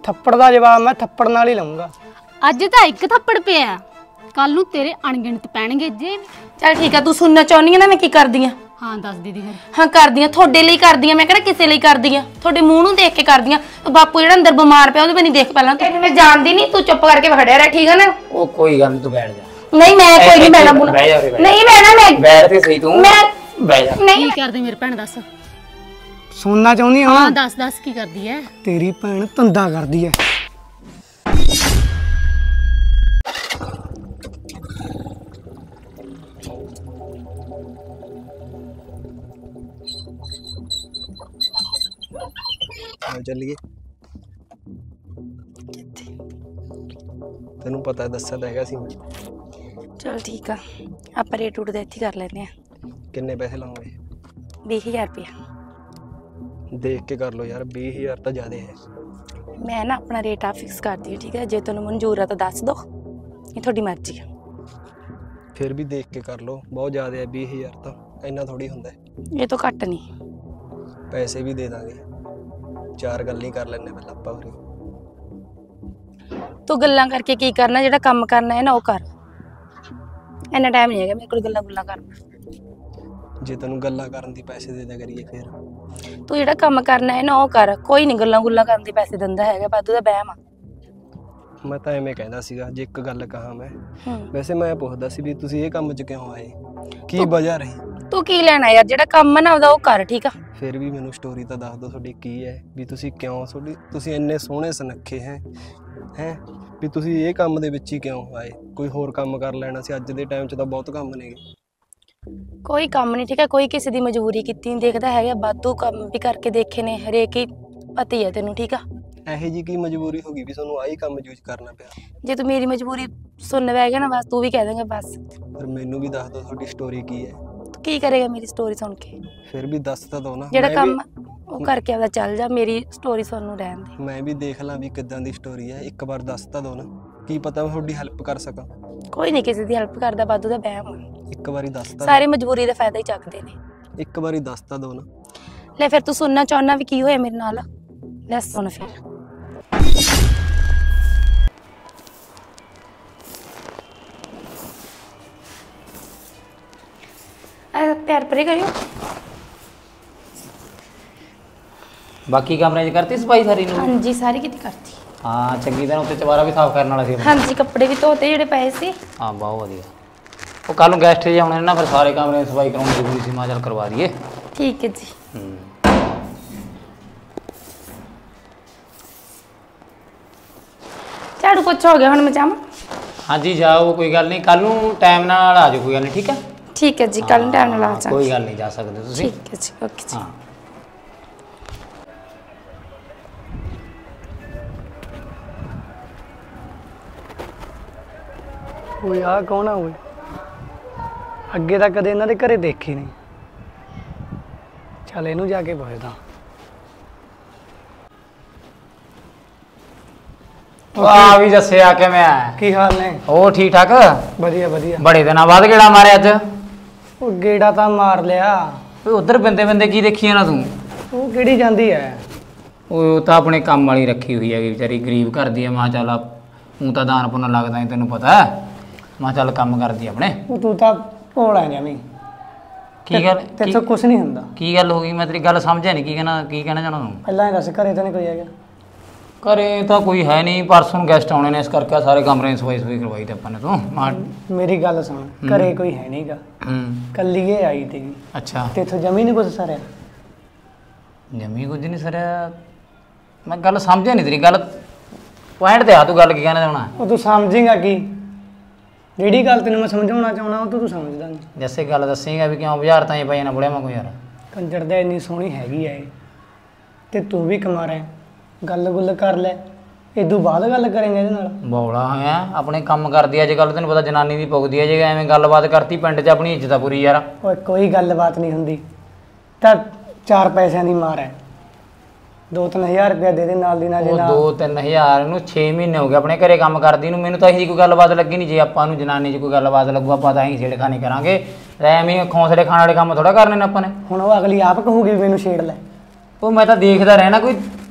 थप्पड़ का जवाब मैं थप्पड़ नाल ही लूंगा। अज तो एक थप्पड़ पिया, कल नूं तेरे अणगिणत पैणगे जे। चल ठीक है, तू सुनना चाहनी है ना मैं की करदी हां? हाँ दस दीदी फिर। हाँ करदी हां, थोड़े लिए करदी हां, मैं कहना किसे लिए करदी हां, थोड़े मूंह नूं देख के करदी हां। बापू जेड़ा अंदर बीमार पिया ओदे बनी देख पहला। तेरे मैं जानदी नहीं, तू चुप करके खड़िया रह, ठीक है ना? ओ कोई गल नहीं, तू बैठ जा। नहीं मैं कोई नहीं बैठना बुला, नहीं बैठना मैं। बैठ के सही तू, मैं बैठ जा। नहीं की करदी मेरी भैन दस? सुनना चाहनी हो? हाँ दस दस की करदी है? तेरी भैन धंधा करदी है। चलिए तेन पता दसा तो है मैं। चल ठीक है, आप रेट रूट इत्थे कर लेते हैं। किन्ने पैसे लाओगे? 20,000 रुपया। देख के कर लो यार, 20,000 तो ज़्यादा है। मैं ना अपना रेट आप फिक्स कर दी, ठीक है? जे तेन मंजूर है तो दस दो, ये थोड़ी मर्जी है। फिर भी देख के कर लो, बहुत ज़्यादा है 20,000 तो इन्ना थोड़ी होंदा है। ये तो घट नहीं। पैसे भी दे देंगे, चार गल ही कर लेने पहले आप होरी। तू गल्लां करके की करना, जेड़ा काम करना है ना वो कर। इन्ना टाइम नहीं है मेरे को गल्लां गुल्लां करना। जे तेन गल्लां करन दी पैसे दे दिया करिए फिर। तू जेड़ा काम करना है ना वो कर, कोई नहीं गल्लां गुल्लां करन दे पैसे दिंदा है, बादू दा बहम आ। मैं तो एवें कहना सीगा, जे एक गल कहा मैं वैसे मैं पुछदा सी भी तुसीं ये काम च क्यों आए, की वजह रही? तू की लेना यार, जेड़ा काम है ना वो कर, ठीक है? फिर भी मैनू स्टोरी तो दस दो तुहाडी की है भी तुसीं क्यों, तुसीं इन्ने सोहणे सुनखे हैं भी तुसीं ये काम दे विच ही क्यों आए? कोई होर काम कर लेना सी, अज दे टाइम च तो बहुत काम नेगे। कोई काम नहीं, ठीक है? कोई किसी दी मजबूरी कीती नहीं देखदा है, वाधू काम भी करके देखे ने, हरेक ही पता ही है तेनू, ठीक है? ਇਹੋ जी की मजबूरी होगी भी ਤੁਹਾਨੂੰ ਆਹੀ ਕੰਮ यूज करना ਪਿਆ? जे तू मेरी मजबूरी सुन बैठ गया ना बस तू भी कह देंगे बस। पर मैनू भी दस दो ਤੁਹਾਡੀ स्टोरी की है? तू की करेगा मेरी स्टोरी सुन के? फिर भी दस तो दो ना, जेड़ा काम वो करके आपदा चल जा, मेरी स्टोरी सुननू रहन दे। मैं भी देख ਲਾਂ भी किदां दी स्टोरी है, एक बार दस तो दो ना, की पता मैं ਤੁਹਾਡੀ हेल्प कर सका। कोई नहीं किसी दी हेल्प करदा, वाधू दा बहम आ। एक बारी दस तो, सारी मजबूरी दा फायदा ही चकदे ने। एक बारी दस तो दो ना। ले फिर तू सुनना चाहना भी की होया मेरे नाल, ले सुन फिर। प्यार परे करियो। बाकी कमरे च करती सफाई सारी नूं? हाँ जी सारी कितनी करती। हाँ चंगी तरह उत्ते चवारा भी साफ करने वाला सी। हाँ जी कपड़े भी धोते जेडे पए सी। हाँ बहुत वधिया। वो कल नूं गैस्ट जे आउणे ने ना, फिर सारे कमरे दी सफाई कराउणी जरूरी सी, मैं चल करवा दईए। ठीक है जी। झाड़ू पोछा हो गया, हुण मैं जावां? हाँ जी जाओ, कोई गल नहीं, कल नूं टाइम नाल आ जाओ, कोई गल नहीं, ठीक है? ठीक है जी, कल टाइम नाल आ जाओ। कोई गल नहीं, जा सकदे तुसीं। ठीक है जी, ओके जी। हाँ ओए आ कौन आ? ओए ਅੱਗੇ ਤਾਂ ਕਦੇ ਇਹਨਾਂ ਦੇ ਘਰੇ ਦੇਖੀ ਨਹੀਂ। ਚੱਲ ਇਹਨੂੰ ਜਾ ਕੇ ਪੁੱਛਦਾ। ਆ ਵੀ ਜੱਸਿਆ ਕਿਵੇਂ ਆ? ਕੀ ਹਾਲ ਨੇ? ਉਹ ਠੀਕ ਠਾਕ? ਵਧੀਆ ਵਧੀਆ। ਬੜੇ ਦਿਨਾਂ ਬਾਅਦ ਗੇੜਾ ਮਾਰਿਆ ਅੱਜ? ਉਹ ਗੇੜਾ ਤਾਂ ਮਾਰ ਲਿਆ। ਓਏ ਉਧਰ ਬੰਦੇ ਬੰਦੇ ਕੀ ਦੇਖੀ ਨਾ ਤੂੰ? ਉਹ ਕਿਹੜੀ ਜਾਂਦੀ ਐ? ਉਹ ਤਾਂ ਆਪਣੇ ਕੰਮ ਵਾਲੀ ਰੱਖੀ ਹੋਈ ਹੈਗੀ ਵਿਚਾਰੀ, ਗਰੀਬ ਘਰ ਦੀ ਹੈ। ਮਾਂ ਚੱਲ ਊਂ ਤਾਂ ਦਾਨ ਪੁੰਨ ਲੱਗਦਾ ਨਹੀਂ, ਤੈਨੂੰ ਪਤਾ ਹੈ। ਮਾਂ ਚੱਲ ਕੰਮ ਕਰਦੀ ਆਪਣੇ। ਤੂੰ ਤਾਂ ਭੋਲਾ ਜਮੀ। ਕੀ ਗੱਲ? ਤੇਰੇ ਤੋਂ ਕੁਛ ਨਹੀਂ ਹੁੰਦਾ। ਕੀ ਗੱਲ ਹੋ ਗਈ? ਮੈਂ ਤੇਰੀ ਗੱਲ ਸਮਝਿਆ ਨਹੀਂ, ਕੀ ਕਹਿਣਾ ਚਾਹਣਾ ਤੂੰ? ਪਹਿਲਾਂ ਇਹ ਦੱਸ ਘਰੇ ਤਾਂ ਨਹੀਂ ਕੋਈ ਹੈਗਾ? ਘਰੇ ਤਾਂ ਕੋਈ ਹੈ ਨਹੀਂ, ਪਰਸੋਂ ਨੂੰ ਗੈਸਟ ਆਉਣੇ ਨੇ, ਇਸ ਕਰਕੇ ਸਾਰੇ ਕਮਰੇ ਦੀ ਸਫਾਈ ਕਰਵਾਈ ਤੇ ਆਪਾਂ ਨੇ। ਤੂੰ ਮੇਰੀ ਗੱਲ ਸੁਣ, ਘਰੇ ਕੋਈ ਹੈ ਨਹੀਂਗਾ, ਕੱਲੀ ਇਹ ਆਈ ਤੇਗੀ। ਅੱਛਾ ਤੇ ਇੱਥੋਂ ਜਮੀ ਨਹੀਂ ਕੁਛ ਸਰਿਆ? ਜਮੀ ਕੁਝ ਨਹੀਂ ਸਰਿਆ? ਮੈਂ ਗੱਲ ਸਮਝਿਆ ਨਹੀਂ ਤੇਰੀ ਗੱਲ, ਪੁਆਇੰਟ ਤੇ ਆ ਤੂੰ ਗੱਲ ਕੀ ਕਹਿਣਾ ਚਾਹੁੰਦਾ? ਉਹ ਤੂੰ ਸਮਝੇਗਾ ਕੀ? ਜਿਹੜੀ ਗੱਲ ਤੈਨੂੰ ਮੈਂ ਸਮਝਾਉਣਾ ਚਾਹੁੰਦਾ ਉਹ ਤੂੰ ਸਮਝਦਾ ਨਹੀਂ। ਜੈਸੇ ਗੱਲ ਦੱਸੇਗਾ ਵੀ ਕਿਉਂ ਬਾਜ਼ਾਰ ਤਾਂ ਇਹ ਪਈ ਨਾ ਬੁੜਿਆ ਮੈਂ ਕੋਈ ਯਾਰ। ਕੰਜਰ ਦਾ ਇੰਨੀ ਸੋਹਣੀ ਹੈਗੀ ਐ ਤੇ ਤੂੰ ਵੀ ਕਮਾ ਰਿਹਾ, ਗੱਲ ਗੁੱਲ ਕਰ ਲੈ, ਇਦੋਂ ਬਾਅਦ ਗੱਲ ਕਰਾਂਗੇ ਇਹਦੇ ਨਾਲ। ਬੌਲਾ ਹੋਇਆ, ਆਪਣੇ ਕੰਮ ਕਰਦੀ ਅੱਜ ਕੱਲ੍ਹ, ਤੈਨੂੰ ਪਤਾ ਜਨਾਨੀ ਦੀ ਪੁੱਗਦੀ ਹੈ। ਜੇ ਐਵੇਂ ਗੱਲਬਾਤ ਕਰਤੀ ਪਿੰਡ 'ਚ ਆਪਣੀ ਇੱਜ਼ਤ ਆ ਪੂਰੀ ਯਾਰ। ਓਏ ਕੋਈ ਗੱਲਬਾਤ ਨਹੀਂ ਹੁੰਦੀ, ਤਾਂ 4 ਪੈਸਿਆਂ ਦੀ ਮਾਰ ਹੈ। 2-3 ਹਜ਼ਾਰ ਰੁਪਇਆ ਦੇ ਦੇ ਨਾਲ ਦੀ ਨਾਲ। 2-3 ਹਜ਼ਾਰ ਨੂੰ 6 ਮਹੀਨੇ ਹੋ ਗਏ ਆਪਣੇ ਘਰੇ ਕੰਮ ਕਰਦੀ ਨੂੰ, ਮੈਨੂੰ ਤਾਂ ਇਹੀ ਕੋਈ ਗੱਲਬਾਤ ਲੱਗੀ ਨਹੀਂ। ਜੇ ਆਪਾਂ ਨੂੰ ਜਨਾਨੀ 'ਚ ਕੋਈ ਗੱਲਬਾਤ ਲੱਗੂ ਆਪਾਂ ਤਾਂ ਇਹੀ ਛੇੜਖਾਨੀ ਕਰਾਂਗੇ। ਐਵੇਂ ਖੌਂਸਲੇ ਖਾਣ ਵਾਲੇ ਕੰਮ ਥੋੜਾ ਕਰਨੇ ਨੇ ਆਪਾਂ ਨੇ। ਹੁਣ ਉਹ ਅਗਲੀ ਆਪ ਕਹੂਗੀ ਵੀ ਮੈਨੂੰ ਛੇੜ ਲੈ। ਉਹ ਮੈਂ ਤਾਂ ਦੇਖਦਾ ਰਹਿਣਾ,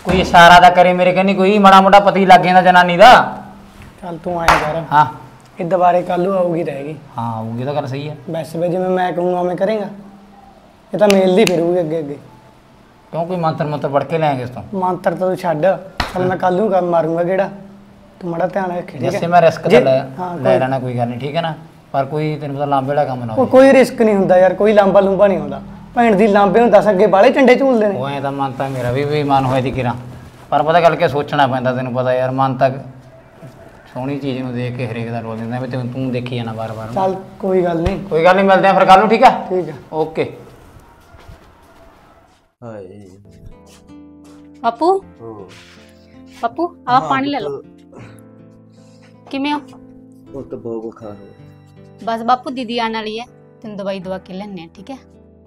ਕੋਈ ਇਸ਼ਾਰਾ ਤਾਂ ਕਰੇ ਮੇਰੇ ਕੰਨੀ, ਕੋਈ ਮਾੜਾ ਮੋਟਾ ਪਤੀ ਲੱਗ ਜਾਂਦਾ ਜਨਾਨੀ ਦਾ। ਚੱਲ ਤੂੰ ਆਇਆ ਕਰ, ਹਾਂ ਇਹ ਦੁਬਾਰੇ ਕੱਲ ਨੂੰ ਆਊਗੀ ਰਹੇਗੀ। ਹਾਂ ਆਊਗੀ ਤਾਂ ਗੱਲ ਸਹੀ ਹੈ। ਵੈਸੇ ਵੀ ਜਿਵੇਂ ਮੈਂ ਕਹੂੰਗਾ ਉਵੇਂ ਕਰੇਗਾ, ਇਹ ਤਾਂ ਮੇਲਦੀ ਫਿਰੂਗੀ ਅੱਗੇ ਅੱਗੇ। ਕਿਉਂ ਕੋਈ ਮੰਤਰ ਪੜ ਕੇ ਲੈਂਗੇ ਇਸ ਤੋਂ? ਮੰਤਰ ਤਾਂ ਤੂੰ ਛੱਡ, ਚੱਲ ਮੈਂ ਕੱਲ ਨੂੰ ਮਾਰੂੰਗਾ ਕਿਹੜਾ, ਤੂੰ ਮਾੜਾ ਧਿਆਨ ਰੱਖੀ ਠੀਕ ਜੈਸੇ ਹੈ। ਮੈਂ ਰਿਸਕ ਤਾਂ ਲੈ ਹਾਂ, ਲੈ ਲੈਣਾ, ਕੋਈ ਗੱਲ ਨਹੀਂ ਠੀਕ ਹੈ ਨਾ, ਪਰ ਕੋਈ ਤੈਨੂੰ ਪਤਾ ਲਾਂਬੇ ਵਾਲਾ ਕੰਮ ਨਾ ਉਹ ਹੋਵੇ। ਕੋਈ ਰਿਸਕ ਨਹੀਂ ਹੁੰਦਾ ਯਾਰ, ਕੋਈ ਲਾਂਬਾ ਲੂੰਬਾ ਨਹੀਂ ਹੁੰਦਾ। ਭੈਣ ਦੀ ਲਾਂਬੇ ਨੂੰ ਦੱਸ ਅੱਗੇ ਬਾਲੇ ਝੰਡੇ ਝੂਲਦੇ ਨੇ। ਉਹ ਐਂ ਤਾਂ ਮਨ ਤਾਂ ਮੇਰਾ ਵੀ ਮਨ ਹੋਇਆ ਦੀ ਕਿਰਾਂ, ਪਰ ਪਤਾ ਗੱਲ ਕਿ ਸੋਚਣਾ ਪੈਂਦਾ, ਤੈਨੂੰ ਪਤਾ ਯਾਰ ਮਨ ਤੱਕ ਸੋਹਣੀ ਚੀਜ਼ ਨੂੰ ਦੇਖ ਕੇ ਹਰੇਕ ਦਾ ਰੋਲ ਦਿੰਦਾ ਵੀ ਤੂੰ ਦੇਖੀ ਜਾਣਾ ਬਾਰ-ਬਾਰ। ਚੱਲ ਕੋਈ ਗੱਲ ਨਹੀਂ, ਕੋਈ ਗੱਲ ਨਹੀਂ, ਮਿਲਦੇ ਆ ਫਿਰ ਕੱਲ ਨੂੰ ਠੀਕ ਆ। ਠੀਕ ਆ। ਓਕੇ। ਹਾਏ ਬਾਪੂ ਬਾਪੂ ਆ ਪਾਣੀ ਲੈ ਲਓ। ਕਿਵੇਂ ਹੋ? ਉਹ ਤਾਂ ਬਹੁਤ ਬੁਖਾਰ ਹੋ। ਬਸ ਬਾਪੂ ਦੀਦੀ ਆਉਣ ਵਾਲੀ ਹੈ, ਤੈਨੂੰ ਦਵਾਈ ਦਵਾ ਕੇ ਲੈਣੇ ਆ ਠੀਕ ਹੈ।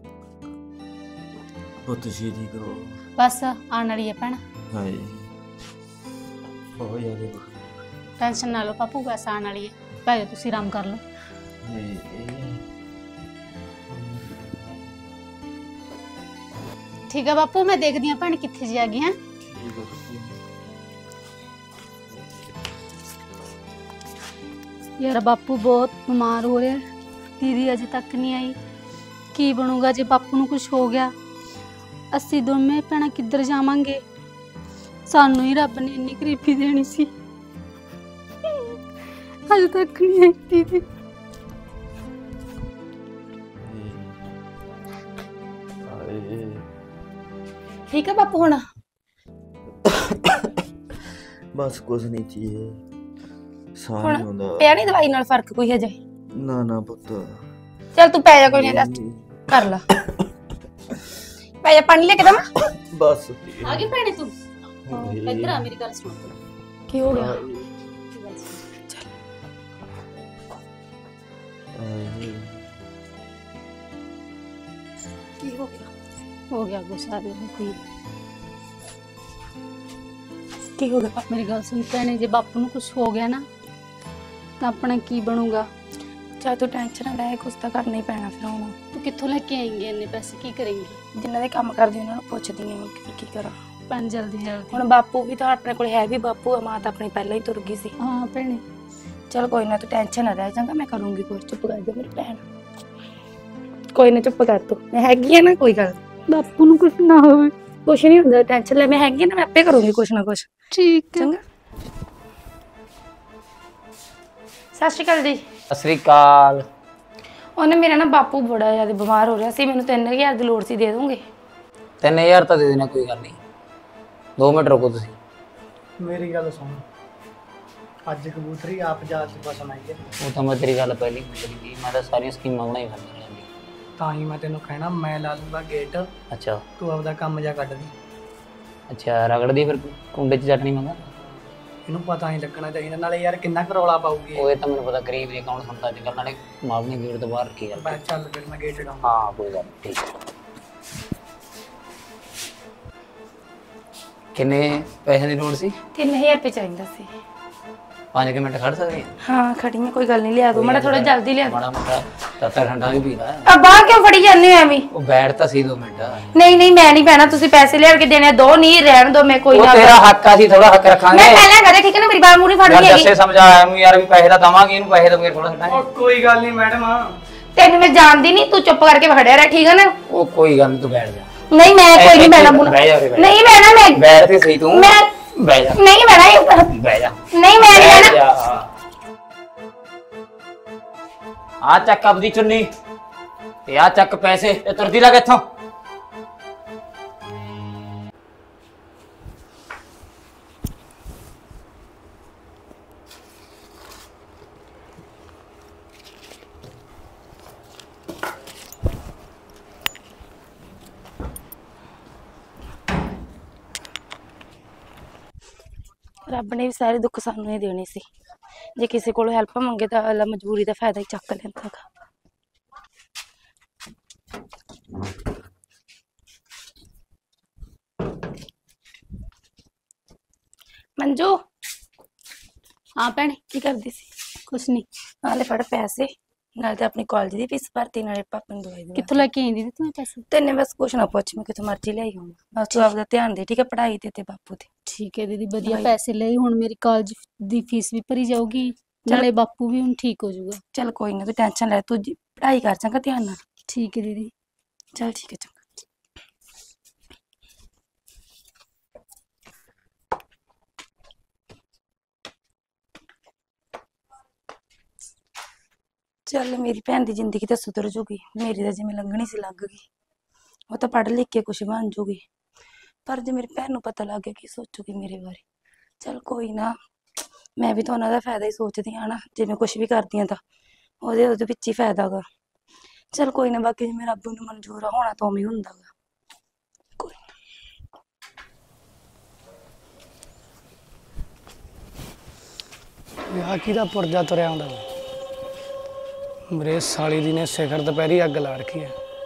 ਉਹ ਤੁਸੀਂ ਠੀਕ ਹੋ? ਬਸ ਆਉਣ ਵਾਲੀ ਹੈ ਭੈਣ, ਹਾਏ ਬਹੁਤ ਜ਼ਿਆਦਾ ਟੈਨਸ਼ਨ ਨਾ ਲਓ ਬਾਪੂ, ਬਸ ਆਉਣ ਵਾਲੀ ਹੈ। ਭਾਈ ਤੁਸੀਂ ਆਰਾਮ ਕਰ ਲਓ। ਹਾਏ ਠੀਕ ਹੈ ਬਾਪੂ, ਮੈਂ ਦੇਖਦੀ ਹਾਂ ਭੈਣ ਕਿੱਥੇ ਜੀ ਆ ਗਈ ਹੈ। ਯਾਰ ਬਾਪੂ ਬਹੁਤ ਬਿਮਾਰ ਹੋ ਰਿਹਾ, ਦੀਦੀ ਅਜੇ ਤੱਕ ਨਹੀਂ ਆਈ। ਕੀ ਬਣੂਗਾ ਜੇ ਬਾਪੂ ਨੂੰ ਕੁਝ ਹੋ ਗਿਆ? ਅਸੀਂ ਦੋਵੇਂ ਭੈਣਾਂ ਕਿੱਧਰ ਜਾਵਾਂਗੇ? ਸਾਨੂੰ ਹੀ ਰੱਬ ਨੇ ਇੰਨੀ ਗਰੀਬੀ ਦੇਣੀ ਸੀ, ਅਜੇ ਤੱਕ ਨਹੀਂ ਆਈ ਦੀਦੀ। ਠੀਕ ਹੈ ਬਾਪੂ ਹੁਣ? ਬਸ ਕੁਝ ਨਹੀਂ ਚੀਏ, ਸਾਹ ਹੁਣ ਨਹੀਂ ਹੁੰਦਾ। ਪਿਆ ਨਹੀਂ ਦਵਾਈ ਨਾਲ ਫਰਕ ਕੋਈ ਹਜੇ? ਨਾ ਨਾ ਪੁੱਤ, ਚੱਲ ਤੂੰ ਪੈ ਜਾ, ਕੋਈ ਨਹੀਂ ਰੈਸਟ ਕਰ ਲਾ। ਪੈ ਜਾ, ਪਾਣੀ ਲੈ ਕੇ ਦਵਾਂ? ਬਸ ਆ ਗਈ ਭੈਣੇ ਤੂੰ? ਇੱਧਰ ਆ, ਮੇਰੀ ਗੱਲ ਸੁਣ। ਕੀ ਹੋ ਗਿਆ? ਕੀ ਹੋ ਗਿਆ? ਹੋ ਗਿਆ ਗੁੱਸਾ ਦੇ ਕੋਈ। ਕੀ ਹੋ ਗਿਆ? ਮੇਰੀ ਗੱਲ ਸੁਣ ਭੈਣੇ, ਜੇ ਬਾਪੂ ਨੂੰ ਕੁਝ ਹੋ ਗਿਆ ਨਾ ਤਾਂ ਆਪਣਾ ਕੀ ਬਣੂਗਾ? ਚਾਹ ਤੂੰ ਟੈਨਸ਼ਨ ਨਾ ਲੈ, ਕੁਛ ਤਾਂ ਕਰਨਾ ਹੀ ਪੈਣਾ। ਫਿਰ ਹੁਣ ਤੂੰ ਕਿੱਥੋਂ ਲੈ ਕੇ ਆਏਂਗੇ ਇੰਨੇ ਪੈਸੇ? ਕੀ ਕਰੇਂਗੀ? ਜਿਨ੍ਹਾਂ ਦੇ ਕੰਮ ਕਰਦੀ ਉਹਨਾਂ ਨੂੰ ਪੁੱਛਦੀ ਹਾਂ ਕਿ ਕੀ ਕਰਾਂ। ਭੈਣ ਜਲਦੀ ਜਲਦੀ। ਹੁਣ ਬਾਪੂ ਵੀ ਤਾਂ ਆਪਣੇ ਕੋਲ ਹੈ, ਵੀ ਬਾਪੂ ਆ, ਮਾਂ ਤਾਂ ਆਪਣੀ ਪਹਿਲਾਂ ਹੀ ਤੁਰ ਗਈ ਸੀ। ਹਾਂ ਭੈਣੇ, ਚਲ ਕੋਈ ਨਾ, ਤੂੰ ਟੈਨਸ਼ਨ ਨਾ ਰਹਿ ਜਾਂਗਾ, ਮੈਂ ਕਰੂੰਗੀ ਕੁਛ। ਚੁੱਪ ਕਰ ਜਾ ਮੇਰੀ ਭੈਣ, ਕੋਈ ਨਾ, ਚੁੱਪ ਕਰ ਤੂੰ, ਮੈਂ ਹੈਗੀ ਆ ਨਾ, ਕੋਈ ਗੱਲ। ਬਾਪੂ ਨੂੰ ਕੁਝ ਨਾ ਹੋਵੇ। ਕੁਛ ਨਹੀਂ ਹੁੰਦਾ, ਟੈਨਸ਼ਨ ਲੈ, ਮੈਂ ਹੈਗੀ ਆ ਨਾ, ਮੈਂ ਆਪੇ ਕਰੂੰਗੀ ਕੁਛ ਨਾ ਕੁਛ। ਠੀਕ ਹੈ। ਚੰਗਾ, ਸਤਿ ਸ਼੍ਰੀ ਅਕਾਲ ਜੀ। ਸਤਿ ਸ੍ਰੀ ਅਕਾਲ। ਉਹਨੇ ਮੇਰਾ ਨਾ ਬਾਪੂ ਬੜਾ ਜ਼ਿਆਦਾ ਬਿਮਾਰ ਹੋ ਰਿਹਾ ਸੀ, ਮੈਨੂੰ 3000 ਦੀ ਲੋੜ ਸੀ, ਦੇ ਦੋਗੇ? 3000 ਤਾਂ ਦੇ ਦੇਣਾ, ਕੋਈ ਗੱਲ ਨਹੀਂ। 2 ਮਿੰਟ ਰੁਕੋ ਤੁਸੀਂ। ਮੇਰੀ ਗੱਲ ਸੁਣ, ਅੱਜ ਕਬੂਤਰੀ ਆਪ ਜਾਲ ਚ ਫਸਣ ਆਈ ਹੈ। ਉਹ ਤਾਂ ਮੈਂ ਤੇਰੀ ਗੱਲ ਪਹਿਲੀ ਮੰਨ ਲਈ, ਮੈਂ ਤਾਂ ਸਾਰੀਆਂ ਸਕੀਮਾਂ ਬਣਾਈ ਫਿਰਦਾ ਰਹਿੰਦੀ। ਤਾਂ ਹੀ ਮੈਂ ਤੈਨੂੰ ਕਹਿਣਾ, ਮੈਂ ਲਾ ਲੂੰਗਾ ਗੇਟ, ਅੱਛਾ ਤੂੰ ਆਪਦਾ ਕੰਮ ਜਾ ਕੱਢ ਦੀ। ਅੱਛਾ, ਰਗੜਦੀ ਫਿਰ ਕੁੰਡੇ 'ਚ ਚਟਣੀ ਮੰਗਾ। ਇਹਨੂੰ ਪਤਾ ਨਹੀਂ ਲੱਗਣਾ ਚਾਹੀਦਾ, ਨਾਲੇ ਯਾਰ ਕਿੰਨਾ ਕਰੌਲਾ ਪਾਊਗੀ। ਉਹ ਇਹ ਤਾਂ ਮੈਨੂੰ ਪਤਾ, ਗਰੀਬ ਦੇ ਕੌਣ ਸੁਣਦਾ ਅੱਜ ਕੱਲ੍ਹ, ਨਾਲੇ ਮਾਲ ਨਹੀਂ ਗੇਟ ਤੋਂ ਬਾਹਰ ਰੱਖੀ ਗੱਲ। ਬਸ ਚੱਲ ਫਿਰ ਮੈਂ ਗੇਟ ਡਾਊਂ। ਹਾਂ ਕੋਈ ਗੱਲ ਨੀ, ਠੀਕ ਹੈ। ਕਿੰਨੇ ਪੈਸੇ ਦੀ ਲੋੜ ਸੀ? 3000 ਰੁਪਏ ਚਾਹੀਦਾ ਸੀ। 5 ਮਿੰਟ ਖੜ ਸਕਦੇ? ਹਾਂ ਖੜੀ ਮੈਂ, ਕੋਈ ਗੱਲ ਨਹੀਂ, ਲਿਆ ਦੋ। ਮਾੜਾ ਥੋੜਾ ਜਲਦੀ ਲਿਆ ਦੋ। ਮਾੜਾ ਮੋਟਾ ਤੱਤਾ ਠੰਡਾ ਵੀ ਪੀਦਾ। ਆ ਬਾਹਰ ਕਿਉਂ ਫੜੀ ਜਾਂਦੇ ਹੋ ਐਵੇਂ? ਉਹ ਬੈਠ ਤਾਂ ਸੀ 2 ਮਿੰਟ। ਨਹੀਂ ਨਹੀਂ, ਮੈਂ ਨਹੀਂ ਪੈਣਾ, ਤੁਸੀਂ ਪੈਸੇ ਲਿਆ ਕੇ ਦੇਣੇ ਦੋ, ਨਹੀਂ ਰਹਿਣ ਦੋ, ਮੈਂ ਕੋਈ ਉਹ ਨਾ। ਤੇਰਾ ਹੱਕ ਆ, ਸੀ ਥੋੜਾ ਹੱਕ ਰੱਖਾਂਗੇ। ਮੈਂ ਪਹਿਲਾਂ ਕਰੇ, ਠੀਕ ਹੈ ਨਾ, ਮੇਰੀ ਬਾਤ ਮੂੰਹ ਨਹੀਂ ਫੜਨੀ ਯਾਰ ਹੈਗੀ। ਜੱਸੇ ਸਮਝਾਇਆ ਇਹਨੂੰ ਯਾਰ ਵੀ ਪੈਸੇ ਤਾਂ ਦਵਾਂਗੇ, ਇਹਨੂੰ ਪੈਸੇ ਦਵਾਂਗੇ ਥੋੜਾ ਛੱਡਾਂਗੇ। ਕੋਈ ਗੱਲ ਨਹੀਂ ਮੈਡਮ, ਤੈਨੂੰ ਮੈਂ ਜਾਣਦੀ ਨਹੀਂ, ਤੂੰ ਚੁੱਪ ਕਰਕੇ ਖੜਿਆ ਰਹਿ, ਠੀਕ ਹੈ ਨਾ? ਉਹ ਕੋਈ ਗੱਲ ਨਹੀਂ, ਤੂੰ ਬੈਠ ਜਾ। ਨਹੀਂ ਮੈਂ ਕੋਈ ਨਹੀਂ ਬਹਿਣਾ ਬੁਣਾ, ਬਹਿ ਜਾ ਉਰੇ, ਬਹਿ ਜਾ। ਨਹੀਂ ਬਹਿਣਾ ਮੈਂ, ਬੈਠ ਤੇ ਸਹੀ ਤੂੰ। ਮੈਂ ਬਹਿ ਜਾ, ਨਹੀਂ ਬਹਿਣਾ, ਬਹਿ ਜਾ, ਨਹੀਂ ਮੈਂ ਨਹੀਂ ਬਹਿ ਬਹਿਣਾ। ਜਾ। ਆ ਚੱਕ ਆਪਦੀ ਚੁੰਨੀ ਤੇ ਆ ਚੱਕ ਪੈਸੇ ਤੇ ਤੁਰਦੀ ਲੱਗ ਇੱਥੋਂ। ਰੱਬ ਨੇ ਵੀ ਸਾਰੇ ਦੁੱਖ ਸਾਨੂੰ ਹੀ ਦੇਣੇ ਸੀ, ਜੇ ਕਿਸੇ ਕੋਲੋਂ ਹੈਲਪ ਮੰਗੇ ਤਾਂ ਅਗਲਾ ਮਜਬੂਰੀ ਦਾ ਫਾਇਦਾ ਹੀ ਚੱਕ ਲੈਂਦਾ ਹੈਗਾ। ਮੰਜੂ, ਹਾਂ ਭੈਣੇ, ਕੀ ਕਰਦੀ ਸੀ? ਕੁਛ ਨਹੀਂ। ਆਲੇ ਫੜ ਪੈਸੇ, ਨਾਲੇ ਤੇ ਆਪਣੀ ਕਾਲਜ ਦੀ ਫੀਸ ਭਰਤੀ ਨਾਲੇ ਪਾਪਾ ਨੂੰ ਦਵਾਈ ਕਿੱਥੋਂ ਲੈ ਕੇ ਆਈ ਦੀਦੀ ਤੂੰ ਇਹ ਪੈਸੇ? ਤੈਨੇ ਬਸ ਕੁਛ ਨਾ ਪੁੱਛ, ਮੈਂ ਕਿਥੋਂ ਮਰਜ਼ੀ ਲਿਆਈ ਹੋਵਾਂ। ਬਸ ਤੂੰ ਆਪਦਾ ਧਿਆਨ ਦੇ, ਠੀਕ ਹੈ, ਪੜ੍ਹਾਈ ਤੇ ਬਾਪੂ ਤੇ। ਠੀਕ ਹੈ ਦੀਦੀ, ਵਧੀਆ ਦਵਾਈ- ਪੈਸੇ ਲਈ। ਹੁਣ ਮੇਰੀ ਕਾਲਜ ਦੀ ਫੀਸ ਵੀ ਭਰੀ ਜਾਊਗੀ, ਨਾਲੇ ਬਾਪੂ ਵੀ ਹੁਣ ਠੀਕ ਹੋ ਜਾਊਗਾ। ਚੱਲ ਕੋਈ ਨਾ, ਤੂੰ ਟੈਨਸ਼ਨ ਲੈ, ਤੂੰ ਪੜ੍ਹਾਈ ਕਰ ਚੰਗਾ ਧਿਆਨ ਨਾਲ। ਠੀਕ ਹੈ ਦੀਦੀ। ਚੱਲ ਠੀਕ ਹੈ ਚੰਗਾ। ਚੱਲ ਮੇਰੀ ਭੈਣ ਦੀ ਜ਼ਿੰਦਗੀ ਤਾਂ ਸੁਧਰ ਜੂਗੀ, ਮੇਰੀ ਤਾਂ ਜਿਵੇਂ ਲੰਘਣੀ ਸੀ ਲੱਗ ਗਈ। ਉਹ ਤਾਂ ਪੜ੍ਹ ਲਿਖ ਕੇ ਕੁਛ ਬਣ ਜੂਗੀ, ਪਰ ਜੇ ਮੇਰੀ ਭੈਣ ਨੂੰ ਪਤਾ ਲੱਗ ਗਿਆ ਕੀ ਸੋਚੂਗੀ ਮੇਰੇ ਬਾਰੇ। ਚੱਲ ਕੋਈ ਨਾ, ਮੈਂ ਵੀ ਤਾਂ ਉਹਨਾਂ ਦਾ ਫਾਇਦਾ ਹੀ ਸੋਚਦੀ ਹਾਂ ਨਾ, ਜੇ ਮੈਂ ਕੁਛ ਵੀ ਕਰਦੀ ਹਾਂ ਤਾਂ ਉਹਦੇ ਵਿੱਚ ਹੀ ਫਾਇਦਾ ਗਾ। ਚੱਲ ਕੋਈ ਨਾ, ਬਾਕੀ ਜਿਵੇਂ ਰੱਬ ਨੂੰ ਮਨਜ਼ੂਰ ਆ ਹੋਣਾ ਤਾਂ ਉਵੇਂ ਹੁੰਦਾ ਗਾ। ਕੋਈ ਵਿਆਹ ਕਿਹਦਾ ਪੁਰਜਾ ਤੁਰਿਆ ਆਉਂਦਾ ਵਾ? ਮੇਰੇ ਸਾਲੀ ਦੀ ਨੇ ਸਿਖਰ ਦੁਪਹਿਰੀ ਅੱਗ ਲਾ ਰੱਖੀ ਹੈ।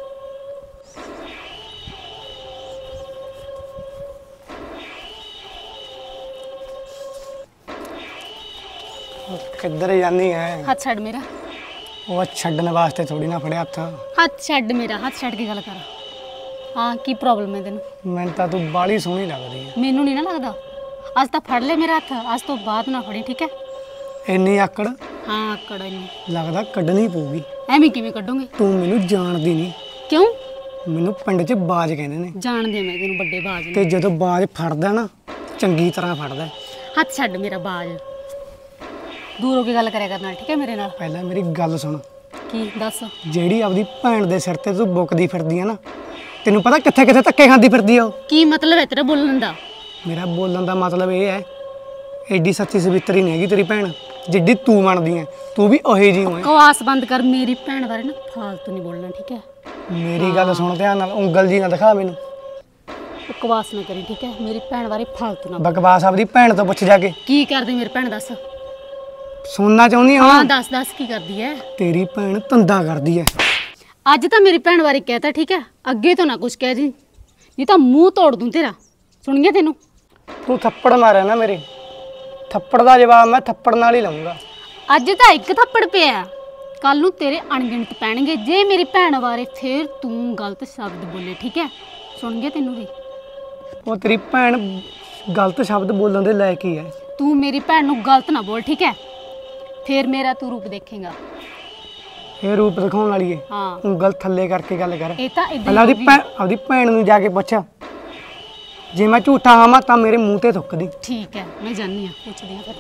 ਕਿੱਧਰ ਜਾਨੀ ਹੈ? ਹੱਥ ਛੱਡ ਮੇਰਾ। ਉਹ ਛੱਡਣ ਵਾਸਤੇ ਥੋੜੀ ਨਾ ਫੜਿਆ ਹੱਥ। ਹੱਥ ਛੱਡ ਮੇਰਾ, ਹੱਥ ਛੱਡ ਕੇ ਗੱਲ ਕਰ। ਹਾਂ, ਕੀ ਪ੍ਰੋਬਲਮ ਹੈ ਤੈਨੂੰ? ਮੈਨੂੰ ਤਾਂ ਤੂੰ ਬਾਹਲੀ ਸੋਹਣੀ ਲੱਗਦੀ ਹੈ। ਮੈਨੂੰ ਨਹੀਂ ਨਾ ਲੱਗਦਾ। ਅੱਜ ਤਾਂ ਫੜ ਲੈ ਮੇਰਾ ਹੱਥ, ਅੱਜ ਤੋਂ ਬਾਅਦ ਨਾ ਫੜੀ, ਠੀਕ ਹੈ? ਇੰਨੀ ਆਕੜ ਹਾਂ, ਆਕੜ ਇੰਨੀ। ਲੱਗਦਾ ਕੱਢਣੀ ਪਊਗੀ। ਐਵੇਂ ਕਿਵੇਂ ਕੱਢੋਗੇ? ਤੂੰ ਮੈਨੂੰ ਜਾਣਦੀ ਨਹੀਂ। ਕਿਉਂ? ਮੈਨੂੰ ਪਿੰਡ 'ਚ ਬਾਜ ਕਹਿੰਦੇ ਨੇ, ਜਾਣਦੇ ਮੈਂ ਤੈਨੂੰ ਵੱਡੇ ਬਾਜ ਨੂੰ। ਤੇ ਜਦੋਂ ਬਾਜ ਫੜਦਾ ਨਾ, ਚੰਗੀ ਤਰ੍ਹਾਂ ਫੜਦਾ। ਹੱਥ ਛੱਡ ਮੇਰਾ ਬਾਜ। ਦੂਰ ਹੋ ਕੇ ਗੱਲ ਕਰਿਆ ਕਰ ਨਾਲ, ਠੀਕ ਹੈ ਮੇਰੇ ਨਾਲ? ਪਹਿਲਾਂ ਮੇਰੀ ਗੱਲ ਸੁਣ। ਕੀ? ਦੱਸ। ਜਿਹੜੀ ਆਪਦੀ ਭੈਣ ਦੇ ਸਿਰ ਤੇ ਤੂੰ ਬੁੱਕਦੀ ਫਿਰਦੀ ਆ ਨਾ, ਤੈਨੂੰ ਪਤਾ ਕਿੱਥੇ ਕਿੱਥੇ ਧੱਕੇ ਖਾਂਦੀ ਫਿਰਦੀ ਆ ਉਹ? ਕੀ ਮਤਲਬ ਹੈ ਤੇਰਾ ਬੋਲਣ ਦਾ? ਮੇਰਾ ਬੋਲਣ ਦਾ ਮਤਲਬ ਇਹ ਹੈ, ਐਡੀ ਸੱਚੀ ਸਵਿੱਤਰੀ ਨਹੀਂ ਹੈਗੀ ਤੇਰੀ ਭੈਣ ਜਿੱਡੀ ਤੂੰ ਮੰਨਦੀ ਹੈ। ਤੂੰ ਵੀ ਉਹੀ ਜਿਹੀ ਹੋਏ। ਬਕਵਾਸ ਬੰਦ ਕਰ, ਮੇਰੀ ਭੈਣ ਬਾਰੇ ਨਾ ਫਾਲਤੂ ਨਹੀਂ ਬੋਲਣਾ, ਠੀਕ ਹੈ? ਮੇਰੀ ਗੱਲ ਸੁਣ ਧਿਆਨ ਨਾਲ, ਉਂਗਲ ਜੀ ਨਾ ਦਿਖਾ ਮੈਨੂੰ। ਬਕਵਾਸ ਨਾ ਕਰੀ, ਠੀਕ ਹੈ? ਮੇਰੀ ਭੈਣ ਬਾਰੇ ਫਾਲਤੂ ਨਾ। ਬਕਵਾਸ ਆਪਦੀ ਭੈਣ ਤੋਂ ਪੁੱਛ ਜਾ ਕੇ। ਕੀ ਕਰਦੀ ਮੇਰੀ ਭੈਣ? ਦੱਸ। ਸੁਣਨਾ ਚਾਹੁੰਦੀ ਹਾਂ, ਹਾਂ? ਦੱਸ ਕੀ ਕਰਦੀ ਹੈ? ਤੇਰੀ ਭੈਣ ਧੰਦਾ ਕਰਦੀ ਹੈ। ਅੱਜ ਤਾਂ ਮੇਰੀ ਭੈਣ ਬਾਰੇ ਕਹਿਤਾ, ਠੀਕ ਹੈ? ਅੱਗੇ ਤੋਂ ਨਾ ਕੁਝ ਕਹਿ ਜੀ, ਨਹੀਂ ਤਾਂ ਮੂੰਹ ਤੋੜ ਦੂੰ ਤੇਰਾ। ਸੁਣ ਗਿਆ ਤੈਨੂੰ? ਤੂੰ ਥੱਪੜ ਮਾਰਿਆ ਨਾ ਮੇਰੇ, ਥੱਪੜ ਦਾ ਜਵਾਬ ਮੈਂ ਥੱਪੜ ਨਾਲ ਹੀ ਲਵਾਂਗਾ। ਅੱਜ ਤਾਂ ਇੱਕ ਥੱਪੜ ਪਿਆ, ਕੱਲ ਨੂੰ ਤੇਰੇ ਅਣਗਿਣਤ ਪੈਣਗੇ ਜੇ ਮੇਰੀ ਭੈਣ ਬਾਰੇ ਫੇਰ ਤੂੰ ਗਲਤ ਸ਼ਬਦ ਬੋਲੇ, ਠੀਕ ਹੈ? ਸੁਣ ਗਿਆ ਤੈਨੂੰ ਵੀ? ਉਹ ਤੇਰੀ ਭੈਣ ਗਲਤ ਸ਼ਬਦ ਬੋਲਣ ਦੇ ਲਾਇਕ ਹੀ ਹੈ। ਤੂੰ ਮੇਰੀ ਭੈਣ ਨੂੰ ਗਲਤ ਨਾ ਬੋਲ, ਠੀਕ ਹੈ? ਫੇਰ ਮੇਰਾ ਤੂੰ ਰੂਪ ਦੇਖੇਗਾ। ਇਹ ਰੂਪ ਦਿਖਾਉਣ ਵਾਲੀ ਹੈ? ਹਾਂ, ਉਂਗਲ ਥੱਲੇ ਕਰਕੇ ਗੱਲ ਕਰ। ਇਹ ਤਾਂ ਪਹਿਲਾਂ ਆਪਦੀ ਭੈਣ ਨੂੰ ਜਾ ਕੇ ਪੁੱਛ, ਜੇ ਮੈਂ ਝੂਠਾ ਹਾਂ ਤਾਂ ਮੇਰੇ ਮੂੰਹ ਤੇ ਥੁੱਕਦੀ। ਠੀਕ ਹੈ, ਮੈਂ ਜਾਣੀ ਆ, ਪੁੱਛਦੀ ਆ ਫਿਰ।